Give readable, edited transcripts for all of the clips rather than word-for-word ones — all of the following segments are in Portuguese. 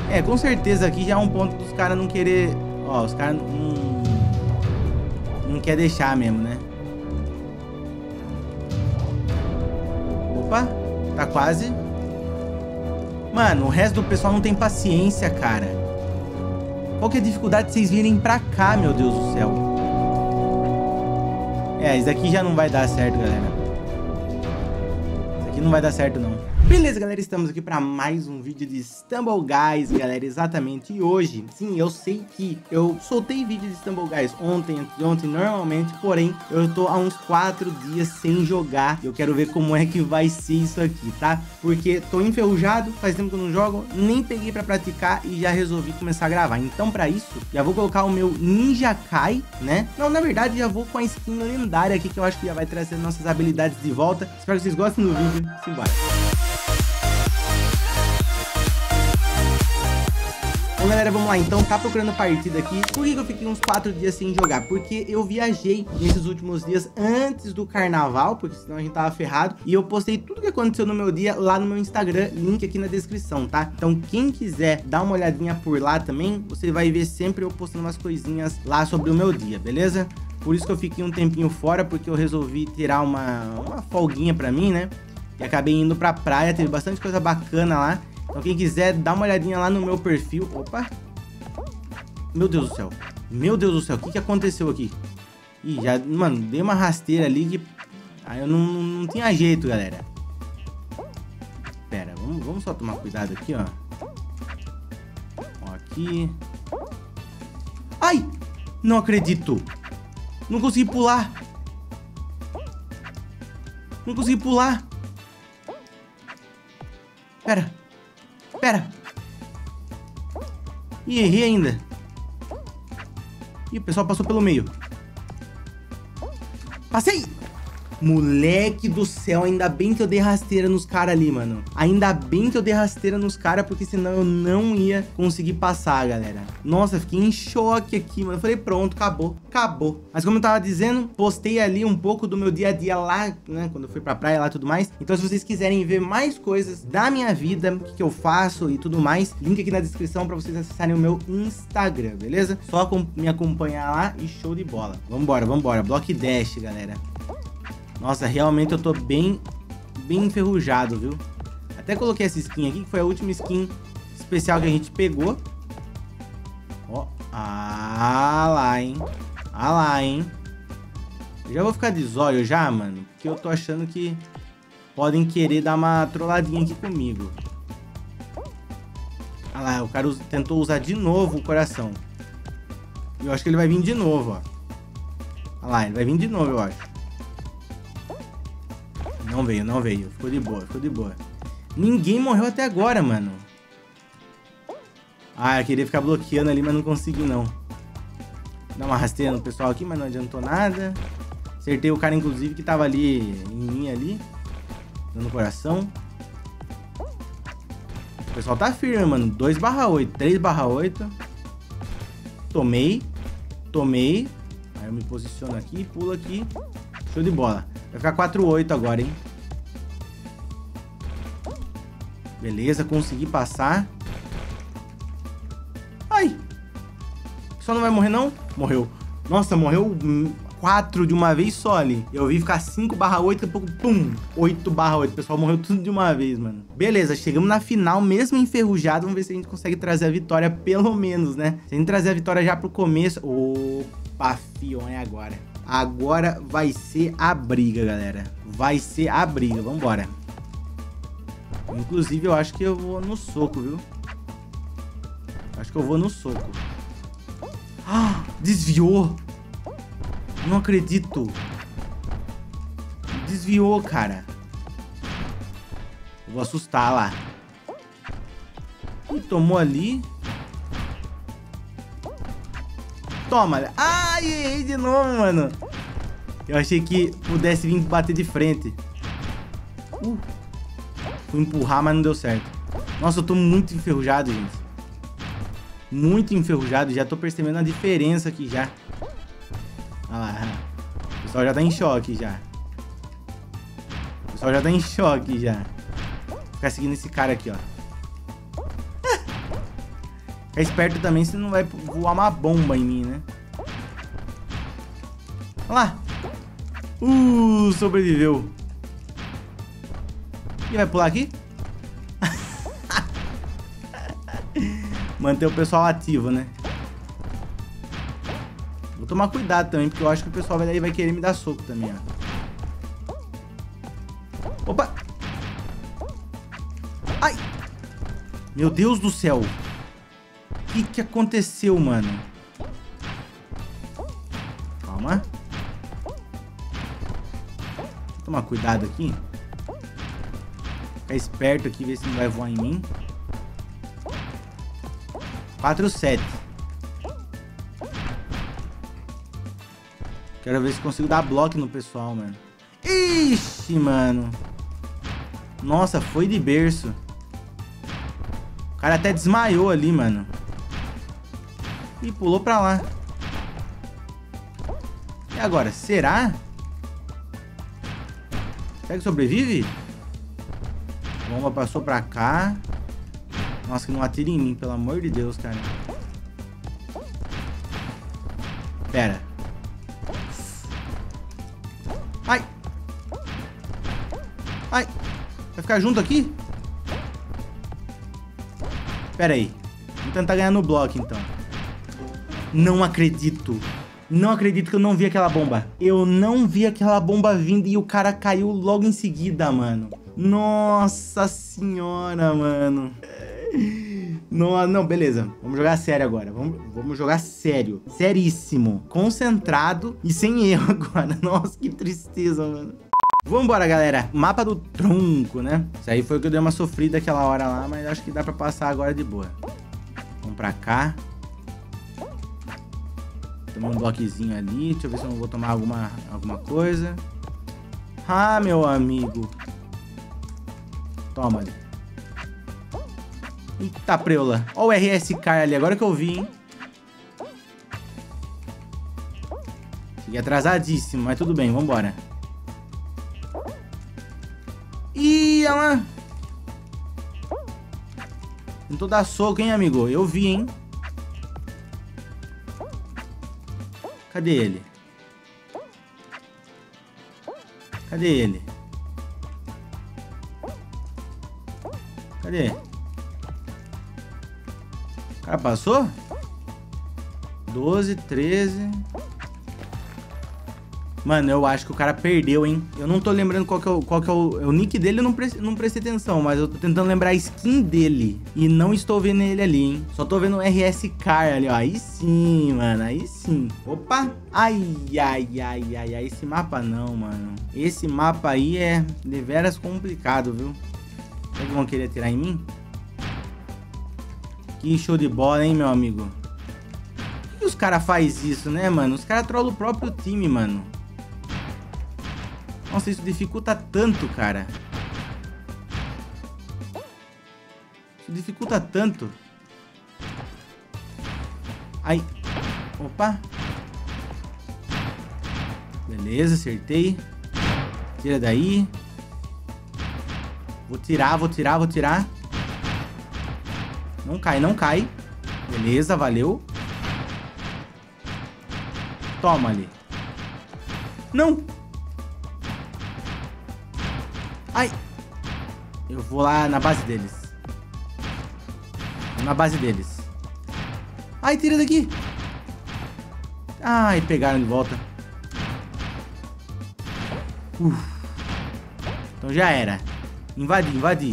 É, com certeza aqui já é um ponto dos caras não querer... Ó, os caras não quer deixar mesmo, né? Opa, tá quase. Mano, o resto do pessoal não tem paciência, cara. Qual que é a dificuldade de vocês virem pra cá, meu Deus do céu? É, isso aqui já não vai dar certo, galera. Isso aqui não vai dar certo, não. Beleza, galera, estamos aqui para mais um vídeo de Stumble Guys, galera, exatamente. E hoje, sim, eu sei que eu soltei vídeo de Stumble Guys ontem, anteontem, normalmente, porém, eu tô há uns 4 dias sem jogar. Eu quero ver como é que vai ser isso aqui, tá? Porque tô enferrujado, faz tempo que eu não jogo, nem peguei para praticar e já resolvi começar a gravar. Então, para isso, já vou colocar o meu Ninja Kai, né? Não, na verdade, já vou com a skin lendária aqui, que eu acho que já vai trazer nossas habilidades de volta. Espero que vocês gostem do vídeo. Simbora. Bom, galera, vamos lá, então, tá procurando partida aqui. Por que eu fiquei uns 4 dias sem jogar? Porque eu viajei nesses últimos dias antes do carnaval, porque senão a gente tava ferrado. E eu postei tudo que aconteceu no meu dia lá no meu Instagram, link aqui na descrição, tá? Então, quem quiser dar uma olhadinha por lá também, você vai ver sempre eu postando umas coisinhas lá sobre o meu dia, beleza? Por isso que eu fiquei um tempinho fora, porque eu resolvi tirar uma folguinha pra mim, né? E acabei indo pra praia, teve bastante coisa bacana lá. Então quem quiser, dá uma olhadinha lá no meu perfil. Opa! Meu Deus do céu. Meu Deus do céu, o que aconteceu aqui? Ih, já, mano, dei uma rasteira ali que... Aí eu não tinha jeito, galera. Pera, vamos só tomar cuidado aqui, ó. Ó, aqui. Ai! Não acredito! Não consegui pular! Não consegui pular! Pera! Pera! Ih, errei ainda. Ih, o pessoal passou pelo meio. Passei! Moleque do céu, ainda bem que eu dei rasteira nos caras ali, mano. Ainda bem que eu dei rasteira nos caras, porque senão eu não ia conseguir passar, galera. Nossa, fiquei em choque aqui, mano. Eu falei, pronto, acabou, acabou. Mas como eu tava dizendo, postei ali um pouco do meu dia a dia lá, né, quando eu fui pra praia lá e tudo mais. Então se vocês quiserem ver mais coisas da minha vida, o que eu faço e tudo mais, link aqui na descrição pra vocês acessarem o meu Instagram, beleza? Só me acompanhar lá e show de bola. Vambora, vambora. Block Dash, galera. Nossa, realmente eu tô bem enferrujado, viu? Até coloquei essa skin aqui, que foi a última skin especial que a gente pegou. Ó, ah lá, hein? Ah lá, hein? Eu já vou ficar de zóio já, mano, porque eu tô achando que podem querer dar uma trolladinha aqui comigo. Ah lá, o cara tentou usar de novo o coração. E eu acho que ele vai vir de novo, ó. Ah lá, ele vai vir de novo, eu acho. Não veio, não veio. Ficou de boa, ficou de boa. Ninguém morreu até agora, mano. Ah, eu queria ficar bloqueando ali, mas não consegui, não. Dá uma rasteira no pessoal aqui, mas não adiantou nada. Acertei o cara, inclusive, que tava ali em mim ali. Dando coração. O pessoal tá firme, mano. 2/8, 3/8. Tomei. Tomei. Aí eu me posiciono aqui, pulo aqui. Show de bola. Vai ficar 4/8 agora, hein? Beleza, consegui passar. Ai! Só não vai morrer, não? Morreu. Nossa, morreu 4 de uma vez só ali. Eu vi ficar 5/8, daqui a pouco, pum! 8/8. O pessoal morreu tudo de uma vez, mano. Beleza, chegamos na final, mesmo enferrujado. Vamos ver se a gente consegue trazer a vitória, pelo menos, né? Se a gente trazer a vitória já pro começo... Opa, fion, é agora. Agora vai ser a briga, galera. Vai ser a briga. Vambora. Inclusive, eu acho que eu vou no soco, viu? Acho que eu vou no soco. Ah, desviou. Não acredito. Desviou, cara. Eu vou assustar lá. Ih, tomou ali. Toma. Ai, errei de novo, mano. Eu achei que pudesse vir bater de frente. Fui empurrar, mas não deu certo. Nossa, eu tô muito enferrujado, gente. Muito enferrujado. Já tô percebendo a diferença aqui já. Olha lá. O pessoal já tá em choque já. O pessoal já tá em choque já. Vou ficar seguindo esse cara aqui, ó. Fica esperto também, se não vai voar uma bomba em mim, né? Olha lá. Sobreviveu. E vai pular aqui? Manter o pessoal ativo, né? Vou tomar cuidado também, porque eu acho que o pessoal vai querer me dar soco também, ó. Opa! Ai! Meu Deus do céu! O que aconteceu, mano? Calma. Vou tomar cuidado aqui. Ficar esperto aqui, ver se não vai voar em mim. 4-7. Quero ver se consigo dar bloco no pessoal, mano. Ixi, mano. Nossa, foi de berço. O cara até desmaiou ali, mano. E pulou pra lá. E agora, será? Será que sobrevive? A bomba passou pra cá. Nossa, que não atira em mim, pelo amor de Deus, cara. Pera. Ai. Ai. Vai ficar junto aqui? Pera aí. Vou tentar ganhar no bloco, então. Não acredito. Não acredito que eu não vi aquela bomba. Eu não vi aquela bomba vindo e o cara caiu logo em seguida, mano. Nossa senhora, mano. Não, beleza. Vamos jogar sério agora. Vamos jogar sério. Seríssimo. Concentrado e sem erro agora. Nossa, que tristeza, mano. Vambora, galera. Mapa do tronco, né? Isso aí foi o que eu dei uma sofrida aquela hora lá, mas acho que dá pra passar agora de boa. Vamos pra cá. Tomar um bloquezinho ali. Deixa eu ver se eu não vou tomar alguma coisa. Ah, meu amigo. Toma ali. Eita, preula. Ó o RSK ali, agora que eu vi, hein? Cheguei atrasadíssimo, mas tudo bem, vambora. Ih, olha lá. Tentou dar soco, hein, amigo? Eu vi, hein? Cadê ele? Cadê ele? Cadê? O cara passou? 12, 13... Mano, eu acho que o cara perdeu, hein? Eu não tô lembrando qual que é o nick dele, eu não prestei atenção, mas eu tô tentando lembrar a skin dele. E não estou vendo ele ali, hein? Só tô vendo o RSK ali, ó. Aí sim, mano, aí sim. Opa! Ai, esse mapa não, mano. Esse mapa aí é deveras complicado, viu? Será que vão querer atirar em mim? Que show de bola, hein, meu amigo? Por que os caras fazem isso, né, mano? Os caras trollam o próprio time, mano. Nossa, isso dificulta tanto, cara. Isso dificulta tanto. Ai. Opa. Beleza, acertei. Tira daí. Vou tirar. Não cai, não cai. Beleza, valeu. Toma ali. Não. Ai. Eu vou lá na base deles. Vou na base deles. Ai, tira daqui. Ai, pegaram de volta. Então já era. Invadi.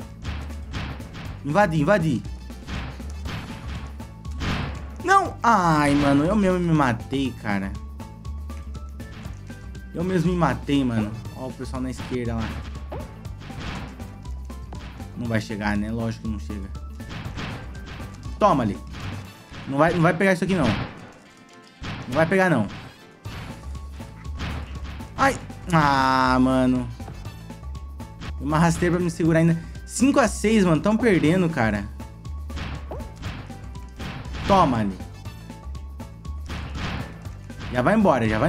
Não! Ai, mano, eu mesmo me matei, cara. Eu mesmo me matei, mano. Ó o pessoal na esquerda lá. Não vai chegar, né? Lógico que não chega. Toma ali. Não vai pegar isso aqui, não. Não vai pegar, não. Ai. Ah, mano. Tem uma rasteira pra me segurar ainda. 5-6, mano. Tão perdendo, cara. Toma ali. Já vai embora. Já vai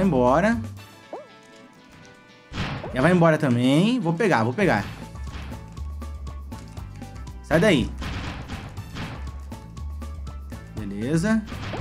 embora também. Vou pegar. Sai daí. Beleza.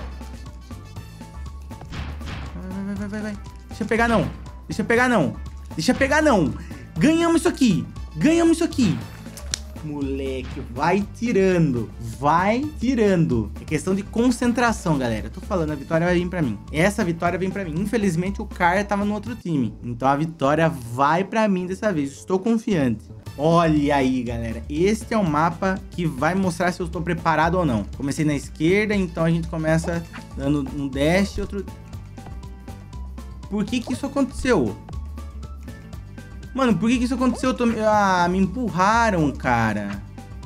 Vai. Deixa eu pegar, não. Deixa eu pegar, não. Deixa eu pegar, não. Ganhamos isso aqui. Ganhamos isso aqui. Moleque, vai tirando. Vai tirando. É questão de concentração, galera. Eu tô falando, a vitória vai vir pra mim. Essa vitória vem pra mim. Infelizmente, o Car tava no outro time. Então, a vitória vai pra mim dessa vez. Estou confiante. Olha aí, galera. Este é o mapa que vai mostrar se eu estou preparado ou não. Comecei na esquerda, então a gente começa dando um dash, outro... Por que que isso aconteceu? Mano, por que que isso aconteceu? Ah, me empurraram, cara.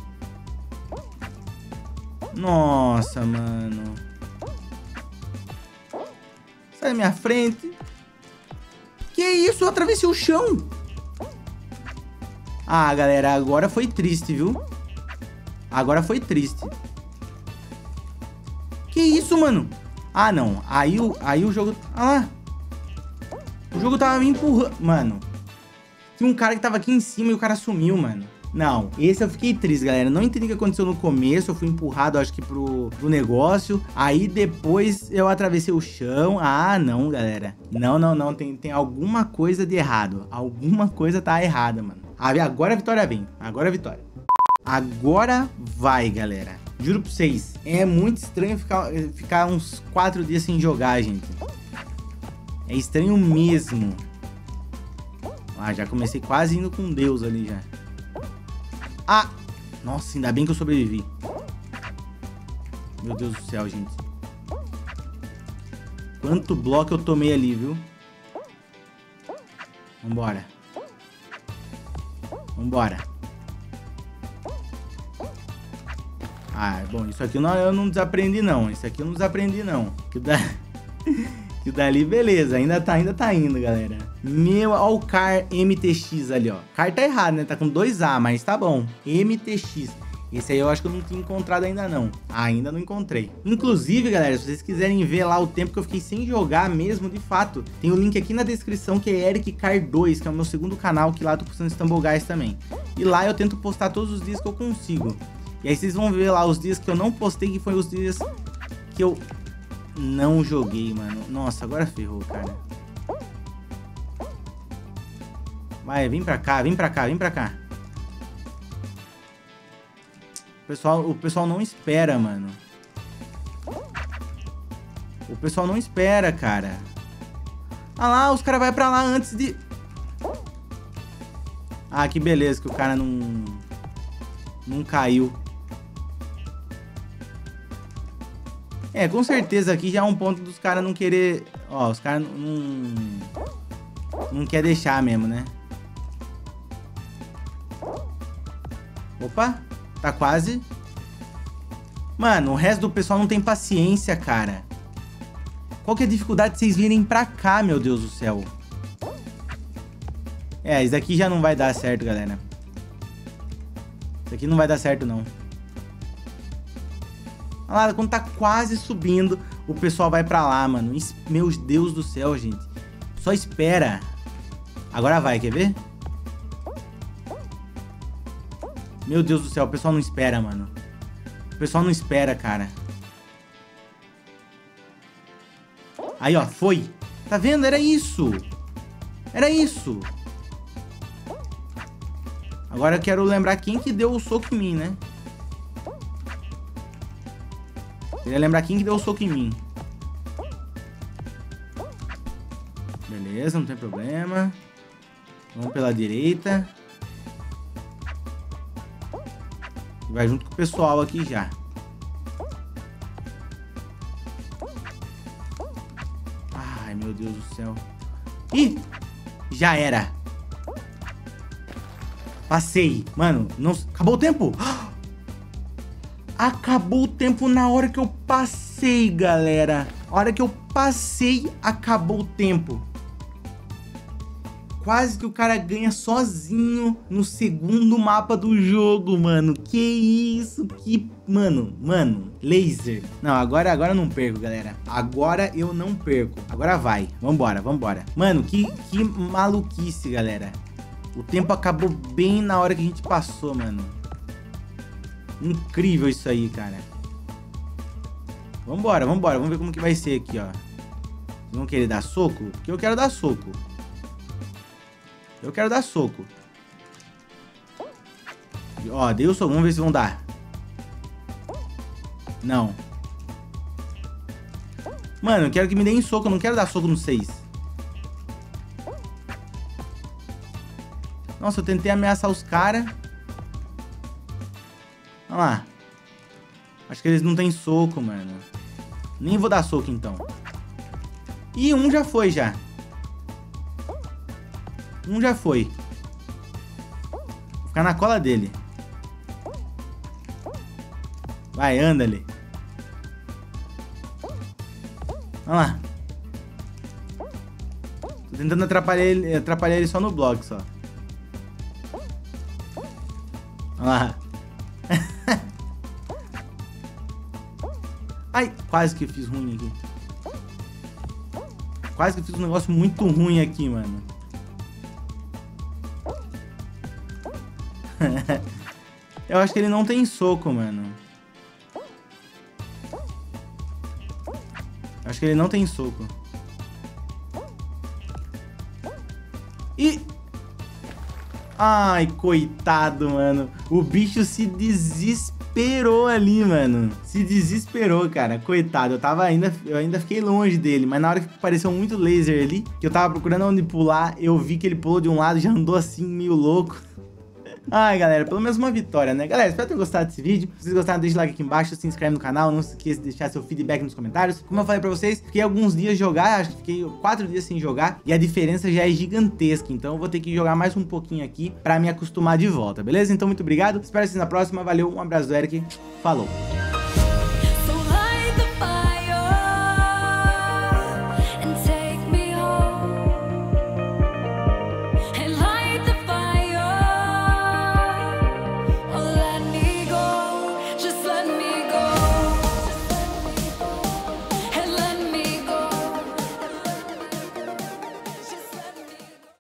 Nossa, mano. Sai da minha frente. Que isso? Eu atravessei o chão. Ah, galera, agora foi triste, viu? Agora foi triste. Que isso, mano? Ah, não. Aí o jogo... Ah lá. O jogo tava me empurrando. Mano. Tinha um cara que tava aqui em cima e o cara sumiu, mano. Não, esse eu fiquei triste, galera. Não entendi o que aconteceu no começo. Eu fui empurrado, acho que pro negócio. Aí depois eu atravessei o chão. Ah, não, galera. Não. Tem alguma coisa de errado. Alguma coisa tá errada, mano. Agora a vitória vem. Agora a vitória. Agora vai, galera. Juro pra vocês. É muito estranho ficar uns 4 dias sem jogar, gente. É estranho mesmo. Ah, já comecei quase indo com Deus ali já. Ah! Nossa, ainda bem que eu sobrevivi. Meu Deus do céu, gente. Quanto bloco eu tomei ali, viu? Vambora. Vambora. Ah, bom, isso aqui eu não desaprendi, não. Isso aqui eu não desaprendi, não. Que dali, beleza. Ainda tá indo, galera. Meu, ó o Car MTX ali, ó. Car tá errado, né? Tá com 2A, mas tá bom. MTX. Esse aí eu acho que eu não tinha encontrado ainda não. Ainda não encontrei. Inclusive, galera, se vocês quiserem ver lá o tempo que eu fiquei sem jogar mesmo, de fato, tem o link aqui na descrição, que é Eric Car 2, que é o meu segundo canal, que lá eu tô postando Stumble Guys também. E lá eu tento postar todos os dias que eu consigo. E aí vocês vão ver lá os dias que eu não postei, que foi os dias que eu não joguei, mano. Nossa, agora ferrou, cara. Vai, vem pra cá, vem pra cá, vem pra cá. O pessoal não espera, mano. O pessoal não espera, cara. Ah lá, os caras vão pra lá antes de... Ah, que beleza que o cara não caiu. É, com certeza aqui já é um ponto dos caras não querer... Ó, os caras não quer deixar mesmo, né? Opa, tá quase. Mano, o resto do pessoal não tem paciência, cara. Qual que é a dificuldade de vocês virem pra cá, meu Deus do céu? É, isso daqui já não vai dar certo, galera. Isso aqui não vai dar certo, não. Olha lá, quando tá quase subindo, o pessoal vai pra lá, mano. Meu Deus do céu, gente. Só espera. Agora vai, quer ver? Meu Deus do céu, o pessoal não espera, mano. O pessoal não espera, cara. Aí, ó, foi. Tá vendo? Era isso. Era isso. Agora eu quero lembrar quem que deu o soco em mim, né? Queria lembrar quem que deu o soco em mim. Beleza, não tem problema. Vamos pela direita. E vai junto com o pessoal aqui já. Ai, meu Deus do céu. Ih! Já era. Passei. Mano, não... Acabou o tempo? Acabou o tempo na hora que eu passei, galera. A hora que eu passei, acabou o tempo. Quase que o cara ganha sozinho no segundo mapa do jogo, mano. Que isso, que... Mano, laser. Não, agora eu não perco, galera. Agora eu não perco. Agora vai. Vambora. Mano, que maluquice, galera. O tempo acabou bem na hora que a gente passou, mano. Incrível isso aí, cara. Vambora, vambora. Vamos ver como que vai ser aqui, ó. Vocês vão querer dar soco? Porque eu quero dar soco. Eu quero dar soco. Ó, dei o soco. Vamos ver se vão dar. Não. Mano, eu quero que me deem soco. Eu não quero dar soco no 6. Nossa, eu tentei ameaçar os caras. Olha lá. Acho que eles não têm soco, mano. Nem vou dar soco, então. Ih, um já foi, já. Um já foi. Vou ficar na cola dele. Vai, anda ali. Olha lá. Tô tentando atrapalhar ele só no bloco, só. Olha lá. Ai, quase que eu fiz ruim aqui. Quase que eu fiz um negócio muito ruim aqui, mano. Eu acho que ele não tem soco, mano. Acho que ele não tem soco. E... ai, coitado, mano. O bicho se desesperou ali, mano. Se desesperou, cara. Coitado. Eu ainda fiquei longe dele. Mas na hora que apareceu muito laser ali, que eu tava procurando onde pular, eu vi que ele pulou de um lado e já andou assim, meio louco. Ai, galera, pelo menos uma vitória, né? Galera, espero ter gostado desse vídeo. Se vocês gostaram, deixa o like aqui embaixo, se inscreve no canal. Não se esqueça de deixar seu feedback nos comentários. Como eu falei pra vocês, fiquei alguns dias jogar. Acho que fiquei 4 dias sem jogar. E a diferença já é gigantesca. Então eu vou ter que jogar mais um pouquinho aqui pra me acostumar de volta, beleza? Então muito obrigado. Espero vocês na próxima. Valeu, um abraço do Eric. Falou!